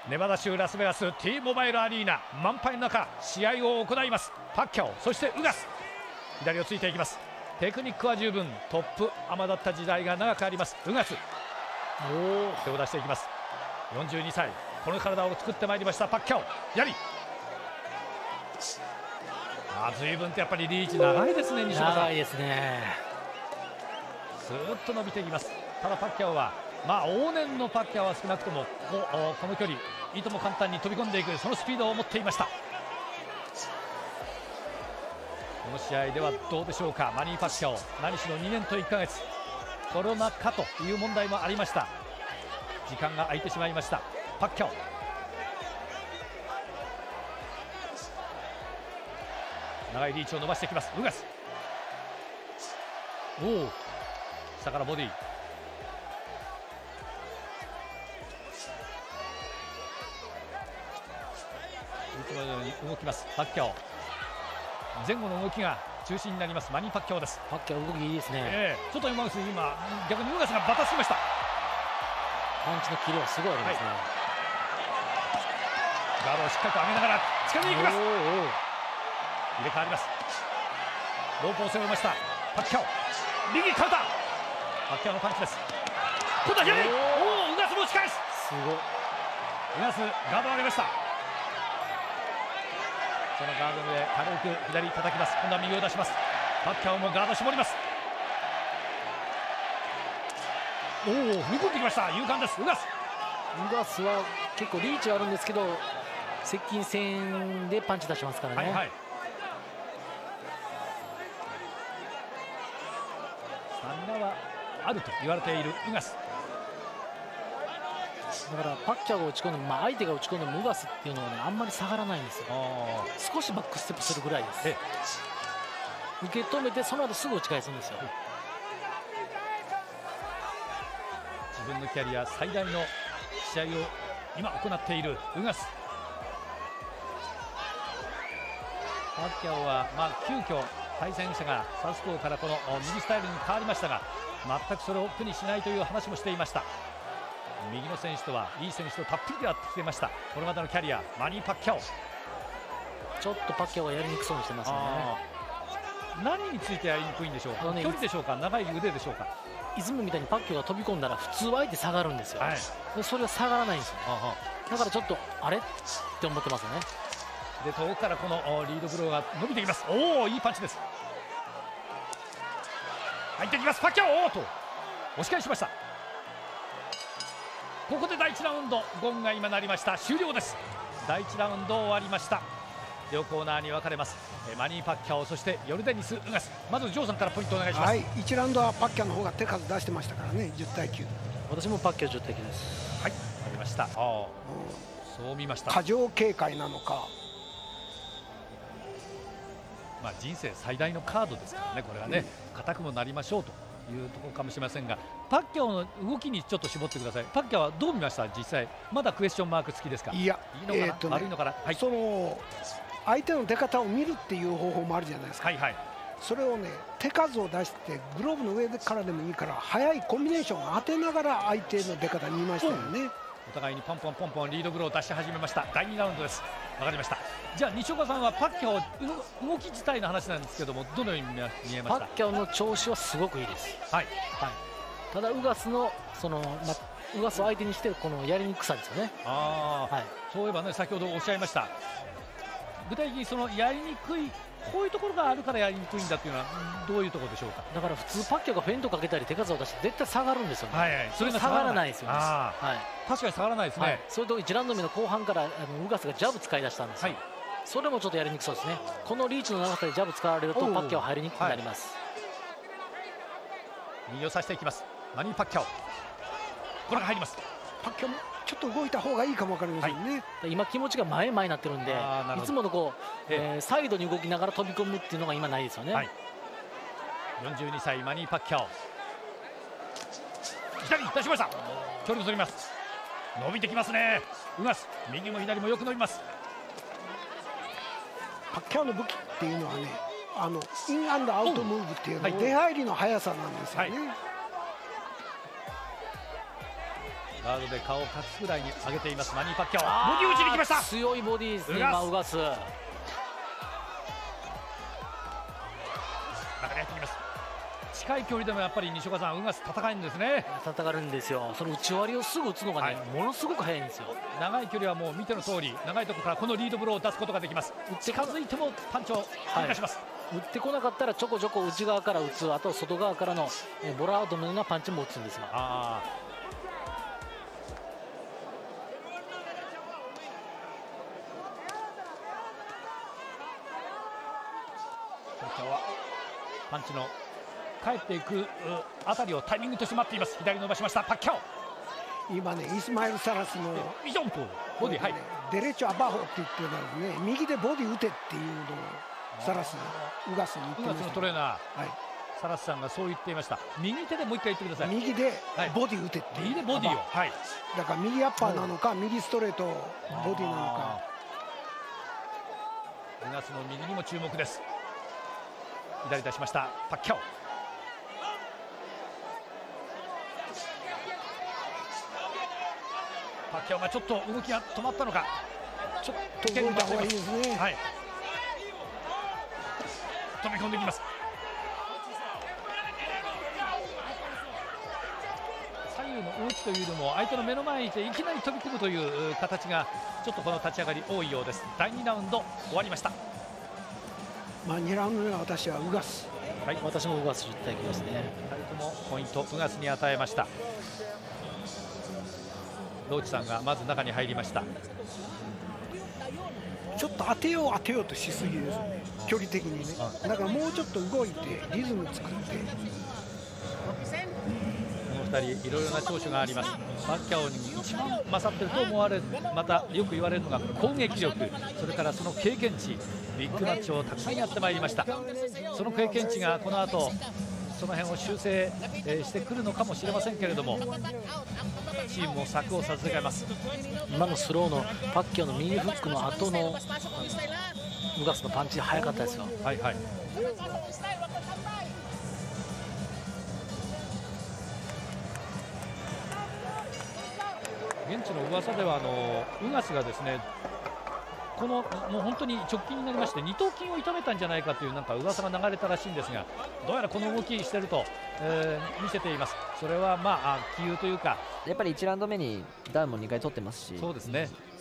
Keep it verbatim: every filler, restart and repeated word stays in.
ネバダ州ラスベガス T モバイルアリーナ、満杯の中試合を行います。パッキャオ、そしてウガス、左をついていきます。テクニックは十分、トップアマだった時代が長くあります。ウガス、手を出していきます。よんじゅうにさい、この体を作ってまいりましたパッキャオ。やりあ、随分とやっぱりリーチ長いですね。西村さん、 長いですね。 スーッと伸びていきます。ただパッキャオは、まあ往年のパッキャオは少なくともここの距離いとも簡単に飛び込んでいく、そのスピードを持っていました。この試合ではどうでしょうか。マニー・パッキャオ、何しろにねんといっかげつコロナ禍という問題もありました。時間が空いてしまいました。パッキャオ、長いリーチを伸ばしてきます。ウガス、おお、下からボディ、いつものように動きますパッキャオ。前後の動きが中心になりますマニー・パッキャオです。 パッキャオ動きいいですね、 えー、ちょっと今逆にウガスがバタつきました。 パンチのキレはすごいありますね、はい、 ガードをしっかりと上げながら近づいていきます。入れ替わります。ロープを背負いましたパッキャオ。右カウンター、パッキャオのパンチです。今度は左、おお、ウガスも打ち返す。 すごい、 ウガスガードを上げました。そのガードの上軽く左叩きます。今度は右を出します。パッキャオもガード絞ります。おお、踏み込んできました。勇敢です。ウガス、 ウガスは結構リーチはあるんですけど接近戦でパンチ出しますからね。はいはい、 スタミナはあると言われているウガスだからパッキャオが打ち込んでも、まあ、相手が打ち込んでもウガスっていうのはねあんまり下がらないんですよ。少しバックステップするぐらいです。受け止めてその後すぐ打ち返すんですよ。 自分のキャリア最大の試合を今行っているウガス。パッキャオは、まあ、急遽対戦者がサウスポーからこの右スタイルに変わりましたが、全くそれを苦にしないという話もしていました。右の選手とはいい選手とたっぷりでやってきていました。これまでのキャリアマニー・パッキャオ。 ちょっとパッキャオはやりにくそうにしてますよね。 何についてやりにくいんでしょうか。ね、距離でしょうか、長い腕でしょうか。 いつもみたいにパッキャオが飛び込んだら普通は相手下がるんですよ、はい、でそれは下がらないんですよ。だからちょっとあれって思ってますよね。 で遠くからこのリードブローが伸びてきます。おお、いいパンチです。入ってきますパッキャオ。おーと押し返しました。ここでだいいちラウンドゴンが今鳴りました。終了です。だいいちラウンド終わりました。両コーナーに分かれます。マニー・パッキャオ、そしてヨルデニス・ウガス。まずジョーさんからポイントお願いします。はい、 いちラウンドはパッキャオの方が手数出してましたからね。じゅうたいきゅう。 私もパッキャオじゅうたいきゅうです。 はい、ありました。ああ、そう見ました。 過剰警戒なのか、 まあ人生最大のカードですからね、これはね、硬くもなりましょうというところかもしれませんが、パッキャオの動きにちょっと絞ってください。パッキャオはどう見ました？実際まだクエスチョンマーク付きですか？ いや、 いいのかな、えーとね、悪いのかな、はい、 その相手の出方を見るっていう方法もあるじゃないですか。はいはい、それをね、手数を出してグローブの上からでもいいから速いコンビネーションを当てながら相手の出方見ましたよね。 お互いにポンポンポンポンリードブローを出し始めました。だいにラウンドです。わかりました。じゃあ西岡さんはパッキャオ動き自体の話なんですけども、どのように見えました？ パッキャオの調子はすごくいいです。はい、はい、ただウガスのその、ま、ウガスを相手にしてこのやりにくさですよね。あ、はい、そういえばね、先ほどおっしゃいました、具体的にそのやりにくい、こういうところがあるからやりにくいんだっていうのはどういうところでしょうか。だから普通パッキャオがフェイントかけたり手数を出して絶対下がるんですよね。はい、はい、それが下がらないですよね。はい、確かに下がらないですね。はい、それといちラウンド目の後半からあのウガスがジャブ使い出したんですよ。はい、それもちょっとやりにくそうですね。このリーチの長さでジャブ使われるとパッキャオ入りにくくなります。 はい、右を差していきますマニー・パッキャオ。これが入ります。 パッキャオもちょっと動いた方がいいかもわかりませんね。 はい、今気持ちが前前になってるんで、いつものこう、えー、サイドに動きながら飛び込むっていうのが今ないですよね。はい、 よんじゅうにさいマニー・パッキャオ、左出しました。距離を取ります。伸びてきますね。ウガス、右も左もよく伸びます。 パッキャオの武器っていうのはね、あのインアンドアウトムーブっていうの、出入りの速さなんですよね。 ガガードで顔を隠すぐらいに上げていますマニー・パッキャオ。ボディ打ちに来ました。 強いボディですね、今ウガス。 中に入ってきます。近い距離でもやっぱり西岡さん、ウガス戦えるんですね。 戦えるんですよ。その打ち割りをすぐ打つのがね、はい、ものすごく速いんですよ。 長い距離はもう見ての通り、長いところからこのリードブローを出すことができます。近づいてもパンチを繰り出します、 はい、打ってこなかったらちょこちょこ内側から打つ、あと外側からのボラードのようなパンチも打つんですが。あ今日はパンチの帰っていくあたりをタイミングとして待っています。左伸ばしましたパッキャオ。 今ねイスマイル・サラスのイジョンプボディ、はい、 デレチョ・アバホって言ってるのはね、右でボディ打てっていうのをサラスウガスに言ってました、ね、 ウガスのトレーナー、はい、サラスさんがそう言っていました。右手でもう一回言ってください。 右でボディ打てって、はい、 右でボディを、はい、 だから右アッパーなのか右ストレートボディなのか。 ウガスの右にも注目です。左出しましたパッキャオ。パッキャオがちょっと動きが止まったのか。 ちょっと動いた方がいいですね。 はい、飛び込んできます。左右の動きというのも相手の目の前にいていきなり飛び込むという形がちょっとこの立ち上がり多いようです。だいにラウンド終わりました。 まあにラウンド目は私はウガス、 はい、私もウガスいっただきますね。 ふたりともポイントウガスに与えました。ローチさんがまず中に入りました。 ちょっと当てよう当てようとしすぎですね、距離的にね。だからもうちょっと動いてリズム作って。このふたりいろいろな長所があります。パッキャオに一番勝っていると思われる、またよく言われるのが攻撃力、それからその経験値、ビッグマッチをたくさんやってまいりました。その経験値がこの後その辺を修正、えー、してくるのかもしれませんけれども、チームも策を授けます。 今のスローのパッキャオの右フックの後のウガスのパンチ速かったですよ。 はいはい、現地の噂ではあのウガスがですね、このもう本当に直近になりまして二頭筋を痛めたんじゃないかというなんか噂が流れたらしいんですが、どうやらこの動きしてると、えー、見せています。それはまあ気憂というか、 やっぱりいちラウンド目にダウンもにかい取ってますし、 そうですね、